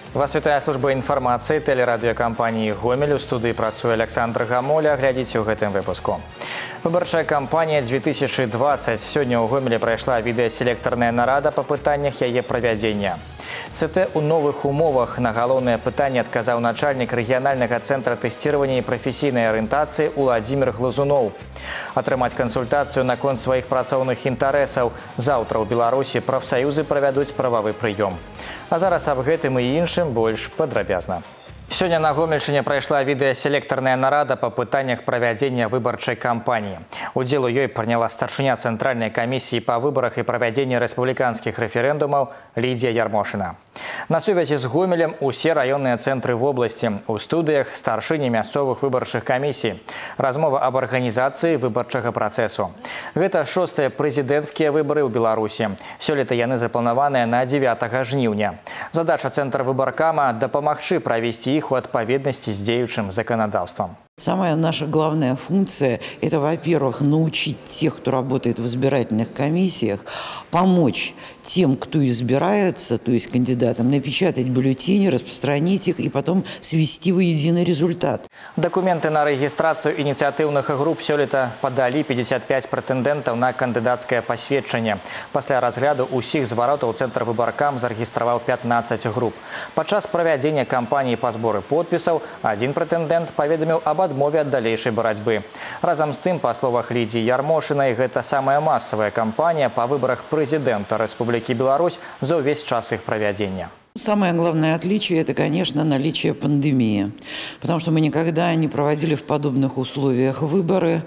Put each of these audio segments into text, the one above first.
Вас вітае служба інфармацыі тэлерадыёкампаніі «Гомель». У студыі працуе Александр Гамоля. Глядзіце ў гэтым выпуску. Выбарчая кампанія 2020. Сёння ў Гомелі прайшла відэаселектарная нарада па пытаннях яе правядзення. ЦТ у новых умовах. На галоўнае пытанне адказаў начальнік рэгіянальнага цэнтра тэсціравання і прафесійнай арыентацыі Уладзімір Глазунов. Атрымаць кансультацыю наконт сваіх працоўных інтарэсаў. Заўтра ў Беларусі прафсаюзы правядуць прававы прыём. А зараз аб гэтым і іншым больш падрабязна. Сёння на Гомельшчыне прайшла відэаселектарная нарада па пытаннях правядзення выбарчай кампаніі. Удзел у ёй прыняла старшыня Цэнтральнай камісіі па выбарах і правядзенні рэспубліканскіх рэферэндумаў Лідія Ярмошына. На сувязі з Гомелем усе раённыя цэнтры вобласці. У студыях старшыні мясцовых выбарчых камісій. Размова аб арганізацыі выбарчага працэсу. Гэта 6-е прэзідэнцкія выбары ў Беларусі. Сёлета яны запланаваныя на 9 жніўня. Задача цэнтра выбаркама – дапамагчы правесці іх у адпаведнасці з дзеючым заканадаўствам. Самая наша главная функция – это, во-первых, научить тех, кто работает в избирательных комиссиях, помочь тем, кто избирается, то есть кандидатам, напечатать бюллетени, распространить их и потом свести воедино результат. Документы на регистрацию инициативных групп сёлета подали 55 прэтэндэнтаў на кандыдацкае пасведчанне. Пасля разгляду усіх зваротаў цэнтр выбаркам зарэгістраваў 15 груп. Падчас правядзення кампаніі па зборы подпісаў адзін прэтэндэнт паведаміў аб адмове ад далейшай барацьбы. Разам з тым, па словах Лідіі Ярмошынай, гэта самая масавая кампанія па выбарах прэзідэнта Рэспублікі Беларусь за ўвесь час іх правядзення. Самое главное отличие – это, конечно, наличие пандемии. Потому что мы никогда не проводили в подобных условиях выборы,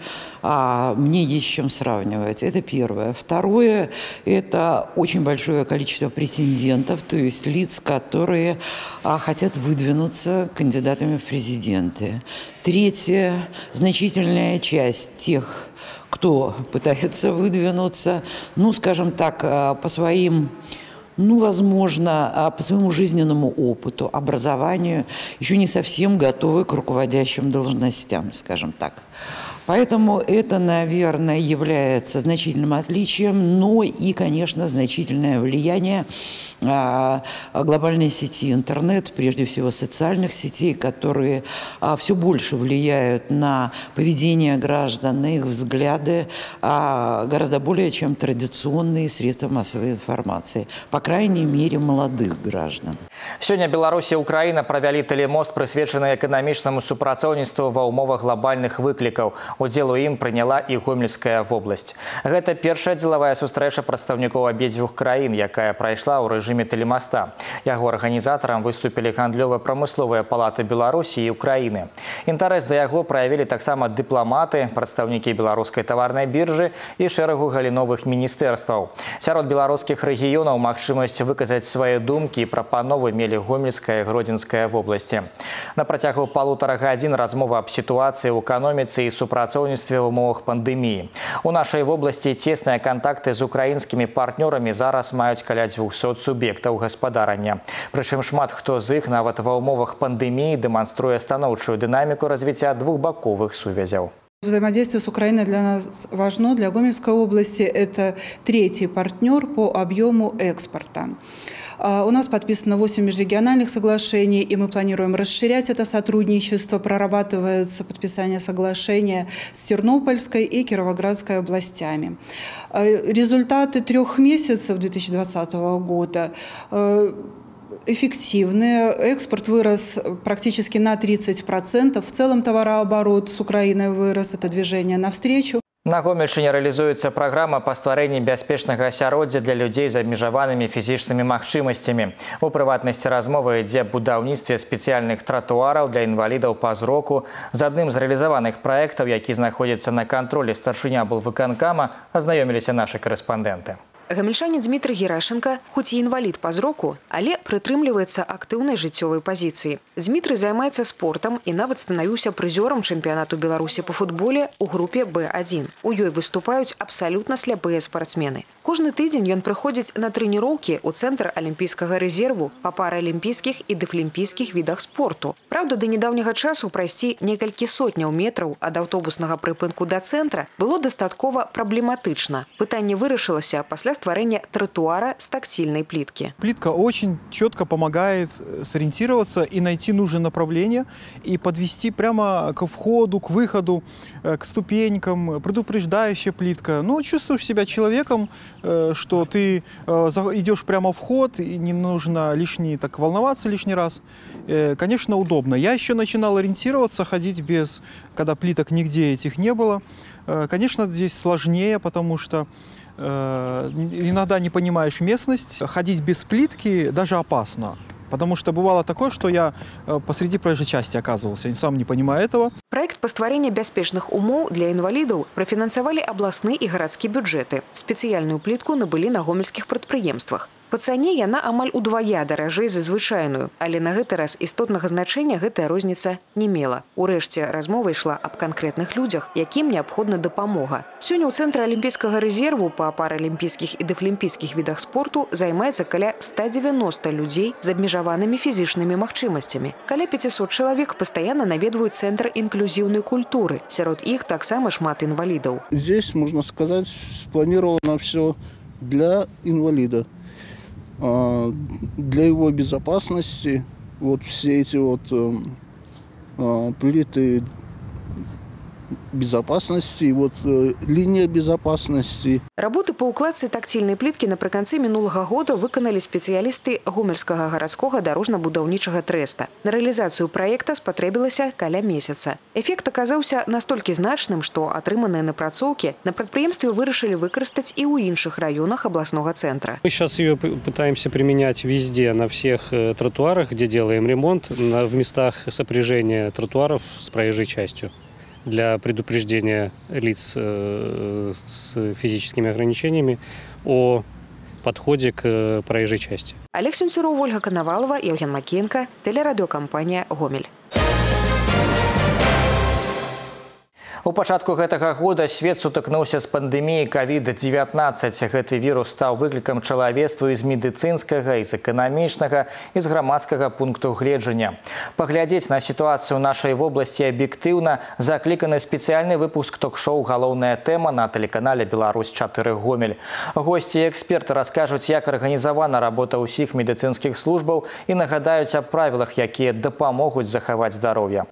а мне есть с чем сравнивать. Это первое. Второе – это очень большое количество претендентов, то есть лиц, которые хотят выдвинуться кандидатами в президенты. Третье – значительная часть тех, кто пытается выдвинуться, скажем так, по своим... возможно, по своему жизненному опыту, образованию, еще не совсем готовы к руководящим должностям, скажем так. Поэтому это, наверное, является значительным отличием, но и, конечно, значительное влияние глобальной сети интернет, прежде всего социальных сетей, которые все больше влияют на поведение граждан, на их взгляды, гораздо более, чем традиционные средства массовой информации, по крайней мере, молодых граждан. Сегодня Беларусь и Украина провели телемост, прысвечаны эканамічнаму супрацоўніцтву ва ўмовах глобальных выклікаў. Удзел у ім прыняла і Гомельская вобласць. Гэта першая дзелавая сустрэча прадстаўнікоў абедзвюх краін, якая прайшла ў рэжыме телемоста. Яго арганізатарам выступілі гандлёва-прамысловыя палаты Беларусі і Украіны. Інтарэс да яго праявілі таксама дыпламаты, прадстаўнікі беларускай таварнай біржы і шэрагу галіновых міністэрстваў. Сярод беларускіх рэгіёнаў магчымасць выказаць свае думкі і прапановы мелі Гомельская і Гродзенская вобласці. На працягу 1,5 гадзін размова аб сітуацыі ў эканоміцы і супрацоўніцтве в умовах пандемии. У нашей области тесные контакты с украинскими партнерами зараз маюць каля 200 субъектов гаспадарання. Прычым шмат хто з іх нават ва умовах пандемии демонструе станоўчую дынаміку развіцця двухбаковых сувязяў. Взаимодействие с Украиной для нас важно. Для Гомельской области это третий партнер по объему экспорта. У нас подписано 8 межрегиональных соглашений, и мы планируем расширять это сотрудничество. Прорабатывается подписание соглашения с Тернопольской и Кировоградской областями. Результаты 3 месяцев 2020 года эффективные. Экспорт вырос практически на 30%. В целом товарооборот с Украиной вырос. Это движение навстречу. На Гомельшчыне рэалізуецца праграма па стварэнні бяспечнага асяроддзя для людзей з абмежаванымі фізічнымі магчымасцямі. У прыватнасці размова ідзе аб будаўніцтве спецыяльных тратуараў для інвалідаў па зроку. З адным з рэалізаваных праектаў, які знаходзіцца на кантролі старшыні аблвыканкама, азнаёміліся нашы корэспандэнты. Гамельчанин Дмитрий Герашенко, хоть и инвалид по зроку, але прытрымліваецца актыўнай жыццёвай пазіцыі. Дмитрий займаецца спортом и нават становіўся прызёрам чэмпіянату Беларусі по футболе у групе Б1. У ёй выступаюць абсалютна сляпыя спортсмены. Кожны тыдзень ён прыходзіць на трэніроўкі ў цэнтр алімпійскага рэзерву па паралімпійскіх і дэфлімпійскіх відах спорту. Праўда, да недаўняга часу прайсці некалькі сотняў метраў ад аўтобуснага прыпынку да цэнтра было дастаткова праблематычна. Пытанне вырашылася пасля стварэння тротуара с тактильной плитки. Плитка очень четко помогает сориентироваться и найти нужное направление и подвести прямо к входу, к выходу, к ступенькам. Предупреждающая плитка. Ну, чувствуешь себя человеком, что ты идешь прямо в вход, и не нужно так волноваться лишний раз. Конечно, удобно. Я еще начинал ориентироваться, ходить когда плиток нигде этих не было. Конечно, здесь сложнее, потому что иногда не понимаешь местность. Ходить без плитки даже опасно. Потому что бывало такое, что я посреди проезжей части оказывался, я сам не понимаю этого. Проект по стварэння бяспечных умоў для інвалідаў прафінансавалі абласны і гарадскі бюджэты. Спецыяльную плітку набылі на гомельскіх прадпрыемствах. Па цане яна амаль удвая даражэй за звычайную, але на гэты раз істотнага значэння гэтая розніца не мела. Урэшце размова ішла аб канкрэтных людзях, якім неабходна дапамога. Сёння ў цэнтры алімпійскага рэзерву па паралімпійскіх і дэфлімпійскіх відах спорту займаецца каля 190 людзей з абмежаванымі фізічнымі магчымасцямі. Каля 500 чалавек пастаянна наведваюць цэнтр інклюзіўнай культуры. Сярод іх таксама шмат інвалідаў. Здесь, можно сказать, спланировано все для инвалида. Для его безопасности вот все эти плиты безопасности, линия безопасности. Работы по укладцы тактильной плитки напрыканцы мінулага года выканалі спецыялісты гомельскага гарадскога дарожна-будаўнічага трэста. На рэалізацыю праекта спатрэбілася каля месяца. Эфект аказаўся настолькі значным, што атрыманыя напрацоўкі на прадпрыемстве вырашылі выкарыстаць і ў іншых раёнах абласнога центра. Мы сейчас ее пытаемся применять везде, на всех тротуарах, где делаем ремонт, в местах сопряжения тротуаров с проезжей частью, для предупреждения лиц с физическими ограничениями о подходе к проезжей части. Олег Сюнцюров, Ольга Коновалова, Евген Макеенко, телерадиокомпания «Гомель». У пачатку гэтага года свет сутыкнуўся з пандэміяй COVID-19. Гэты вірус стаў выклікам чалавецтву з медыцынскага, з эканамічнага і з грамадскага пункту гледжання. Паглядзець на сітуацыю ў нашай вобласці аб'ектыўна закліканы спецыяльны выпуск ток-шоу «Галоўная тэма» на тэлеканале «Беларусь-4 Гомель». Госці і эксперты раскажуць, як арганізавана работа ўсіх медыцынскіх службаў і нагадаюць аб правілах, якія дапамогуць захаваць здароўе.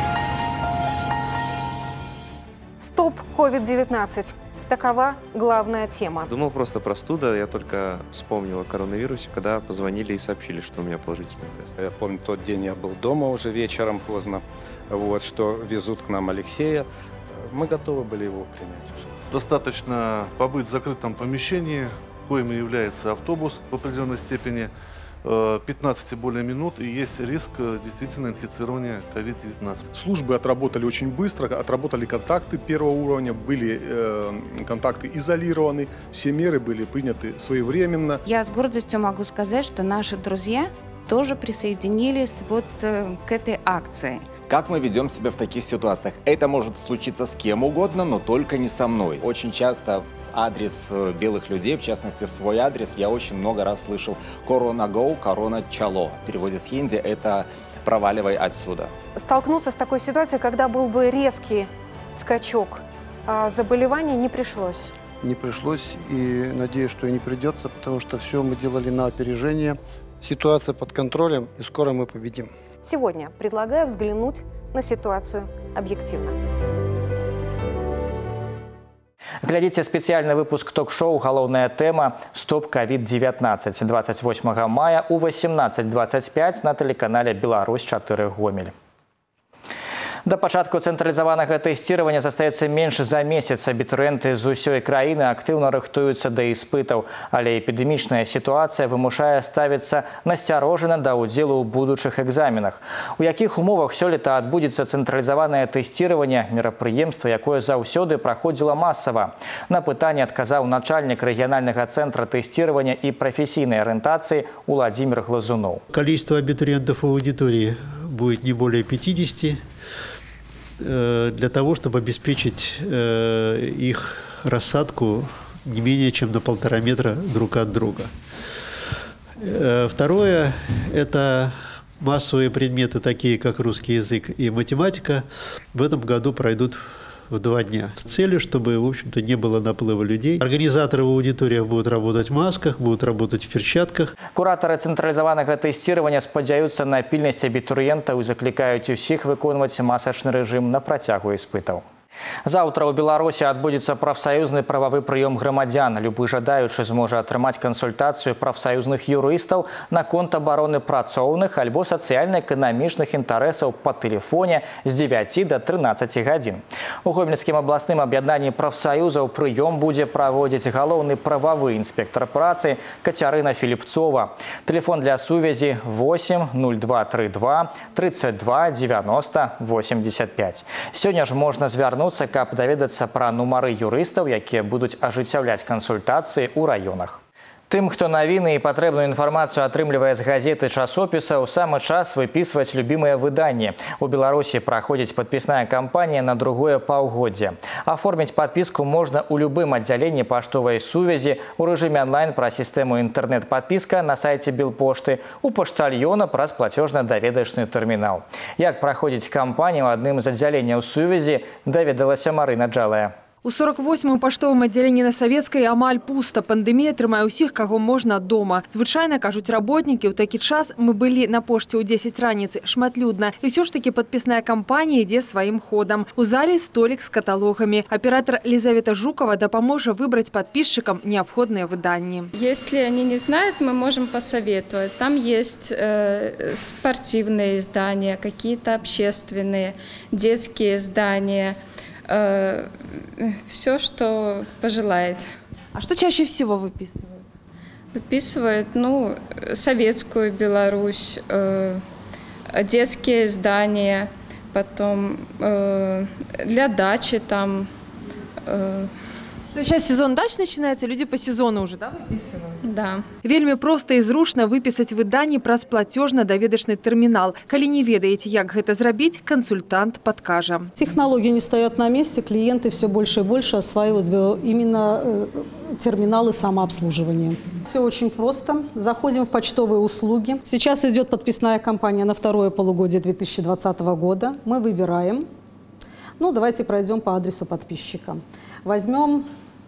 Стоп COVID-19. Такова главная тема. Думал просто простуда, я только вспомнил о коронавирусе, когда позвонили и сообщили, что у меня положительный тест. Я помню, тот день я был дома уже вечером поздно, что везут к нам Алексея. Мы готовы были его принять уже. Достаточно побыть в закрытом помещении, коим и является автобус в определенной степени, 15 и более минут, и есть риск действительно инфицирования COVID-19. Службы отработали очень быстро, отработали контакты первого уровня, были контакты изолированы, все меры были приняты своевременно. Я с гордостью могу сказать, что наши друзья тоже присоединились к этой акции. Как мы ведем себя в таких ситуациях? Это может случиться с кем угодно, но только не со мной. Очень часто в адрес белых людей, в частности в свой адрес, я очень много раз слышал «Корона гоу, корона чало». В переводе с хинди это «проваливай отсюда». Столкнуться с такой ситуацией, когда был бы резкий скачок заболеваний, не пришлось? Не пришлось, и надеюсь, что и не придется, потому что все мы делали на опережение. Ситуация под контролем, и скоро мы победим. Сегодня предлагаю взглянуть на ситуацию объективно. Глядзіце спецыяльны выпуск ток-шоу «Галоўная тэма» «Стоп COVID-19» 28 мая у 18:25 на тэлеканале «Беларусь-4 Гомель». До пачатку цэнтралізаванага тэсціравання застаецца менш за месяц. Абітурыенты з усёй краіны актыўна рыхтуюцца да іспытаў, але эпідэмічная сітуацыя вымушае ставіцца насцярожана да ўдзелу ў будучых экзаменах. У якіх умовах сёлета адбудзецца цэнтралізаванае тэсціраванне, мерапрыемства, якое заўсёды праходзіла масава? На пытанне адказаў начальнік рэгіянальнага цэнтра тэсціравання і прафесійнай арыентацыі Владимир Глазунов. Количество абитуриентов в аудитории будет не более 50. Для того, чтобы обеспечить их рассадку не менее чем на 1,5 метра друг от друга. Второе – это массовые предметы, такие как русский язык и математика, в этом году пройдут в 2 дня с целью, чтобы, в общем-то, не было наплыва людей. Организаторы в аудиториях будут работать в масках, будут работать в перчатках. Кураторы централизованного тестирования спадзяюцца на пильность абитуриентов и закликают всех выконваць масачны режим на працягу испытаў. Завтра у Беларуси отбудется профсоюзный правовый прием громадян. Любой жадающий сможет отрымать консультацию профсоюзных юристов на конт обороны працоўных альбо социально-экономичных интересов по телефоне с 9 до 13 годин. У Гомельским областным объединением профсоюзов прием будет проводить головный правовой инспектор працы Катерина Филипцова. Телефон для сувязи 8 0232 32 90 85. Сегодня же можно звернуться, каб даведацца пра нумары юрыстаў, якія будуць ажыццяўляць кансультацыі ў раёнах. Тым, хто навіны і патрэбную інфармацыю атрымлівае з газеты часопісаў, самы час выпісваць любімыя выданні. У Беларусі праходзіць падпісная кампанія на другое паўгоддзе. Аформіць падпіску можна ў любым аддзяленні паштовай сувязі, у рэжыме онлайн праз сістэму інтэрнэт-падпіска на сайце Белпошты, у паштальёна праз плацёжна-даведачны тэрмінал. Як праходзіць кампанію ў адным з аддзяленняў сувязі, даведалася Марына Джалая. У 48-м паштовым аддзяленні на Савецкай амаль пуста. Пандэмія трымае ўсіх, каго можна дома. Звычайна, кажуць работнікі, у такі час мы былі на пошце ў 10 раніцы, шматлюдна. І ўсё ж такі падпісная кампанія ідзе сваім ходам. У зале столік з каталогамі. Аператор Лизавета Жукова дапаможа выбраць падписчикам необходные выданні. Если они не знают, мы можем посоветовать. Там есть спортивные издания, какие-то общественные, детские издания. Все, что пожелает. А что чаще всего выписывают? Выписывают, советскую Беларусь, детские издания, потом для дачи там. То есть сейчас сезон дач начинается, люди по сезону уже, да, выписывают? Да. Вельмі проста і зручна выпісаць выданні праз платежно-даведачны терминал. Калі не ведаеце, як гэта зрабіць, консультант подкажа. Технологии не стоят на месте, клиенты все больше и больше осваивают именно терминалы самообслуживания. Все очень просто. Заходим в почтовые услуги. Сейчас идет подписная кампания на второе полугодие 2020 года. Мы выбираем. Давайте пройдем по адресу подписчика. Возьмем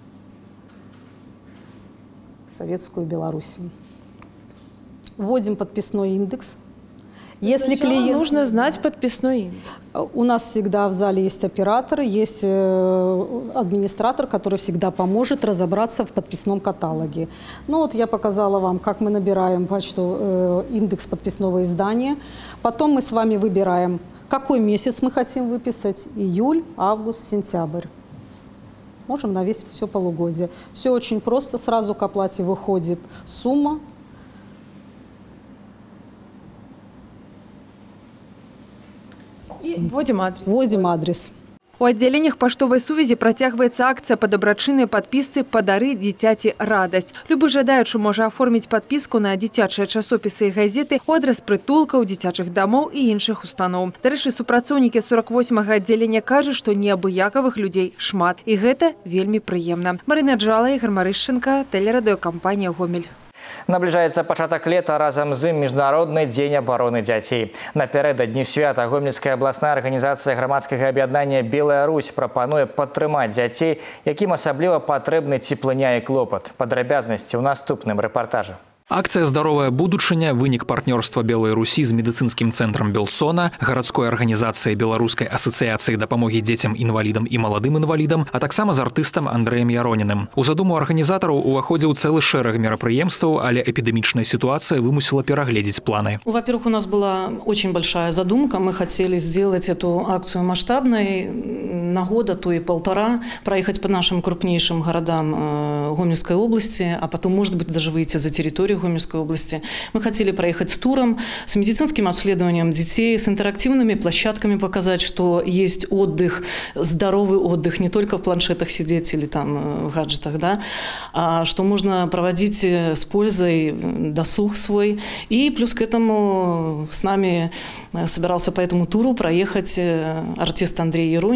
Советскую Белоруссию. Вводим подписной индекс. Если клиент... Нужно знать подписной индекс. У нас всегда в зале есть оператор, есть администратор, который всегда поможет разобраться в подписном каталоге. Я показала вам, как мы набираем индекс подписного издания. Потом мы с вами выбираем, какой месяц мы хотим выписать. Июль, август, сентябрь. Можем на все полугодие. Все очень просто. Сразу к оплате выходит сумма. И вводим адрес. Вводим адрес. У аддзяленнях паштовай сувязі працягваецца акцыя па дабрачыннай падпісцы «Падары дзіцяці радасць». Любы жадаючы можа аформіць падпіску на дзіцячыя часопісы і газеты ў адрас прытулкаў, дзіцячых дамоў і іншых устаноў. Дарэчы, супрацоўнікі 48-га аддзялення кажуць, што неабыякавых людзей шмат. І гэта вельмі прыемна. Марына Джалая, Ігор Марышченка, тэлерадыёкампанія «Гомель». Наближаецца пачатак лета, разам з ім міжнародны дзень абароны дзяцей. Напярэдадні свята Гомельская абласная арганізацыя грамадскага аб'яднання «Белая Русь» прапануе падтрымаць дзяцей, якім асабліва патрэбны цеплыня і клопат. Падрабязнасці ў наступным рэпартажы. Акция «Здоровая будучыня» – вынік партнерства Белой Руси с медицинским центром Белсона, городской организацией Белорусской ассоциации дапамогі дзецям-інвалідам і маладым інвалідам, а таксама з артыстам Андрэем Яроніным. У задуму арганізатараў уваходзіў цэлы шэраг мерапрыемстваў, але эпидемичная ситуация вымусила перагледзець планы. Во-первых, у нас была очень большая задумка. Мы хотели сделать эту акцию масштабной, на год, а то и полтора, проехать по нашим крупнейшим городам Гомельской области, а потом, может быть, даже выйти за территорию Гомельской области. Мы хотели проехать с туром, с медицинским обследованием детей, с интерактивными площадками показать, что есть отдых, здоровый отдых, не только в планшетах сидеть или там в гаджетах, да, а что можно проводить с пользой досуг свой. И плюс к этому с нами собирался по этому туру проехать артист Андрей Яронин. Каб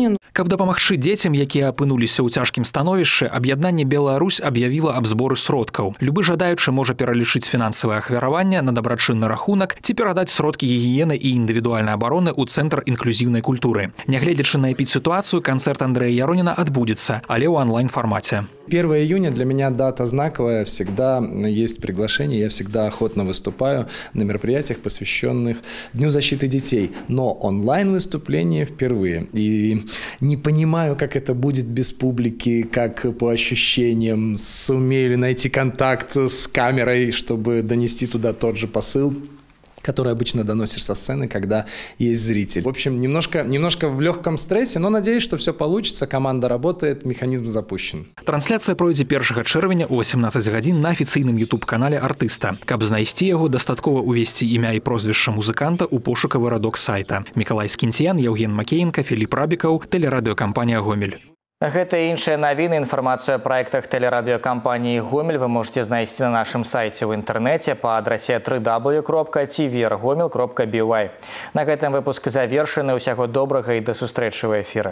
Каб дапамагчы дзецям, якія апынуліся ў цяжкім становішчы, аб'яднанне «Беларусь» аб'явіла аб зборы сродкаў. Любы жадаючы можа пералічыць фінансавае ахвяраванне на дабрачынны рахунак ці перадаць сродкі гігіены і індывідуальнай абароны ў Цэнтр інклюзіўнай культуры. Нягледзячы на эпідсітуацыю, канцэрт Андрэя Яроніна адбудзецца, але ў онлайн-фармаце. 1 июня для меня дата знаковая. Всегда есть приглашение, я всегда охотно выступаю на мероприятиях, посвященных Дню защиты детей. Но онлайн-выступление впервые. И не понимаю, как это будет без публики, как по ощущениям, сумею ли найти контакт с камерой, чтобы донести туда тот же посыл, который обычно доносишь со сцены, когда есть зритель. В общем, немножко в легком стрессе, но надеюсь, что все получится, команда работает, механизм запущен. Трансляцыя пройдзе 1 чэрвеня ў 18 гадзін на афіцыйным YouTube-канале артыста. Каб знайсці яго, дастаткова увесці імя і прозвішча музыканта ў пошукавы радок сайта. Мікалай Скінціян, Яўген Макеенка, Філіп Рабікаў, тэлерадыёкампанія «Гомель». Гэта і іншыя навіны. Інфармацыю о проектах тэлерадыёкампаніі «Гомель» вы можете знайсці на нашым сайце ў інтэрнэце па адрасе www.tvrgomel.by. На гэтым выпуск завершаны. Усяго добрага і да сустрэчы ў эфіры.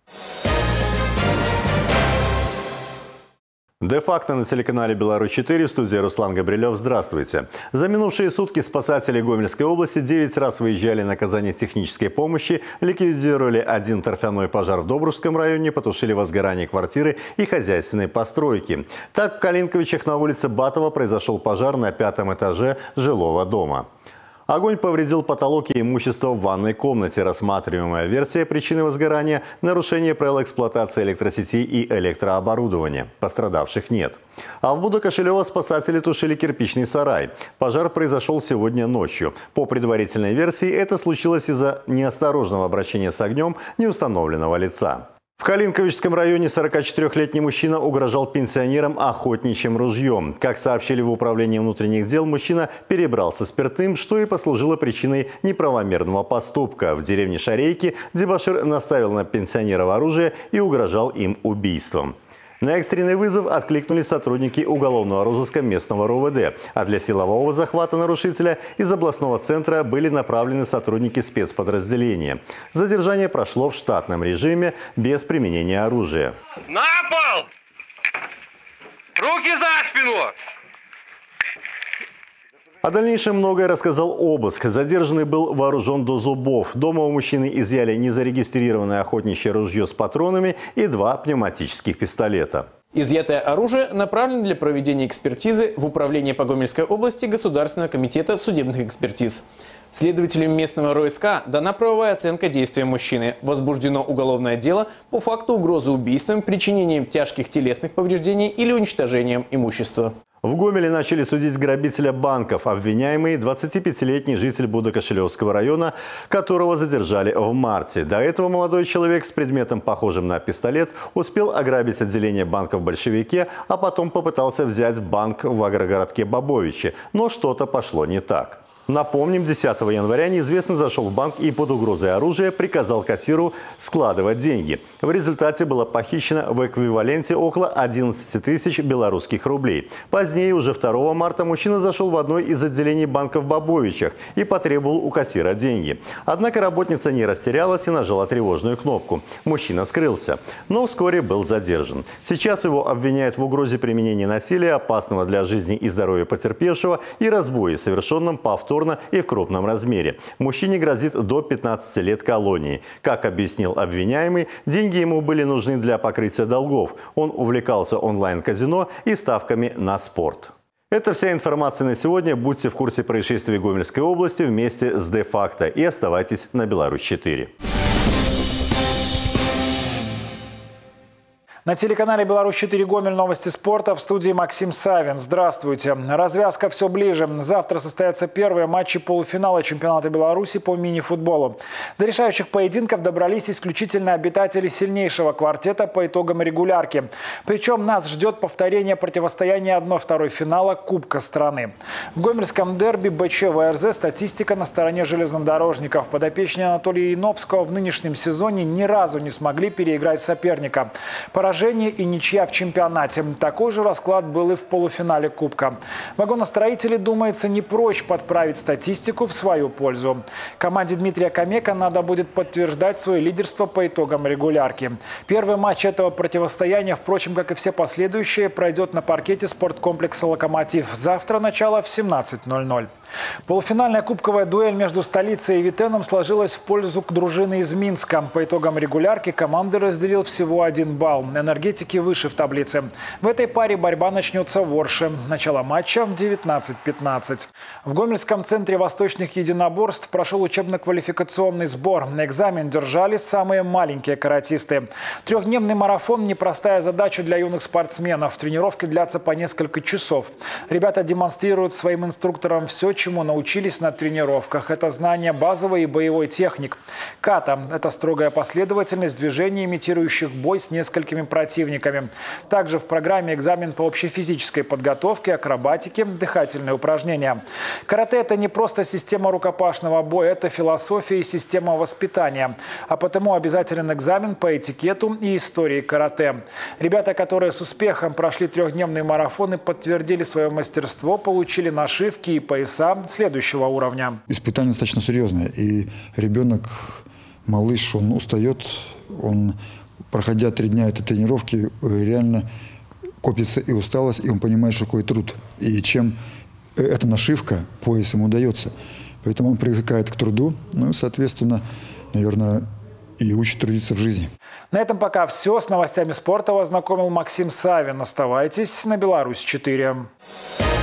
Де-факто на телеканале «Беларусь-4», в студии Руслан Габрилев. Здравствуйте. За минувшие сутки спасатели Гомельской области 9 раз выезжали на оказание технической помощи, ликвидировали один торфяной пожар в Добружском районе, потушили возгорание квартиры и хозяйственной постройки. Так, в Калинковичах на улице Батова произошел пожар на 5-м этаже жилого дома. Огонь повредил потолок и имущество в ванной комнате. Рассматриваемая версия причины возгорания – нарушение правил эксплуатации электросетей и электрооборудования. Пострадавших нет. А в Будо-Кошелево спасатели тушили кирпичный сарай. Пожар произошел сегодня ночью. По предварительной версии, это случилось из-за неосторожного обращения с огнем неустановленного лица. В Калинковичском районе 44-летний мужчина угрожал пенсионерам охотничьим ружьем. Как сообщили в Управлении внутренних дел, мужчина перебрался спиртным, что и послужило причиной неправомерного поступка. В деревне Шарейки дебошир наставил на пенсионеров оружие и угрожал им убийством. На экстренный вызов откликнулись сотрудники уголовного розыска местного РОВД. А для силового захвата нарушителя из областного центра были направлены сотрудники спецподразделения. Задержание прошло в штатном режиме без применения оружия. На пол! Руки за спину! О дальнейшем многое рассказал обыск. Задержанный был вооружен до зубов. Дома у мужчины изъяли незарегистрированное охотничье ружье с патронами и 2 пневматических пистолета. Изъятое оружие направлено для проведения экспертизы в Управление по Гомельской области Государственного комитета судебных экспертиз. Следователям местного РОСК дана правовая оценка действия мужчины. Возбуждено уголовное дело по факту угрозы убийством, причинением тяжких телесных повреждений или уничтожением имущества. В Гомеле начали судить грабителя банков. Обвиняемый 25-летний житель Будо-Кошелевского района, которого задержали в марте. До этого молодой человек с предметом, похожим на пистолет, успел ограбить отделение банка в Большевике, а потом попытался взять банк в агрогородке Бобовичи. Но что-то пошло не так. Напомним, 10 января неизвестный зашел в банк и под угрозой оружия приказал кассиру складывать деньги. В результате было похищено в эквиваленте около 11 тысяч белорусских рублей. Позднее, уже 2 марта, мужчина зашел в одно из отделений банка в Бобовичах и потребовал у кассира деньги. Однако работница не растерялась и нажала тревожную кнопку. Мужчина скрылся, но вскоре был задержан. Сейчас его обвиняют в угрозе применения насилия, опасного для жизни и здоровья потерпевшего, и разбое, совершенном повторно и в крупном размере. Мужчине грозит до 15 лет колонии. Как объяснил обвиняемый, деньги ему были нужны для покрытия долгов. Он увлекался онлайн-казино и ставками на спорт. Это вся информация на сегодня. Будьте в курсе происшествий Гомельской области вместе с Де-факто и оставайтесь на Беларусь-4. На телеканале «Беларусь-4» Гомель, новости спорта, в студии Максим Савин. Здравствуйте. Развязка все ближе. Завтра состоятся первые матчи полуфинала чемпионата Беларуси по мини-футболу. До решающих поединков добрались исключительно обитатели сильнейшего квартета по итогам регулярки. Причем нас ждет повторение противостояния 1/2 финала Кубка страны. В гомельском дерби БЧ-ВРЗ статистика на стороне железнодорожников. Подопечные Анатолия Яновского в нынешнем сезоне ни разу не смогли переиграть соперника. Поражение поражение и ничья в чемпионате. Такой же расклад был и в полуфинале Кубка. Вагоностроители, думается, не прочь подправить статистику в свою пользу. Команде Дмитрия Камека надо будет подтверждать свое лидерство по итогам регулярки. Первый матч этого противостояния, впрочем, как и все последующие, пройдет на паркете спорткомплекса «Локомотив». Завтра начало в 17:00. Полуфинальная кубковая дуэль между столицей и Витеном сложилась в пользу дружины из Минска. По итогам регулярки команды разделил всего 1 балл. Энергетики выше в таблице. В этой паре борьба начнется в Орше. Начало матча в 19:15. В Гомельском центре восточных единоборств прошел учебно-квалификационный сбор. На экзамен держались самые маленькие каратисты. Трехдневный марафон – непростая задача для юных спортсменов. Тренировки длятся по несколько часов. Ребята демонстрируют своим инструкторам все, чему научились на тренировках. Это знание базовой и боевой техник. Ката – это строгая последовательность движений, имитирующих бой с несколькими противниками. Также в программе экзамен по общефизической подготовке, акробатике, дыхательные упражнения. Карате – это не просто система рукопашного боя, это философия и система воспитания. А потому обязателен экзамен по этикету и истории карате. Ребята, которые с успехом прошли трехдневные марафоны, подтвердили свое мастерство, получили нашивки и пояса следующего уровня. Испытание достаточно серьезное. И ребенок, малыш, он устает, он, проходя 3 дня этой тренировки, реально копится и усталость, и он понимает, что такое труд. И чем эта нашивка, пояс ему дается. Поэтому он привыкает к труду, ну и, соответственно, наверное, и учит трудиться в жизни. На этом пока все. С новостями спорта вас знакомил Максим Савин. Оставайтесь на Беларусь 4.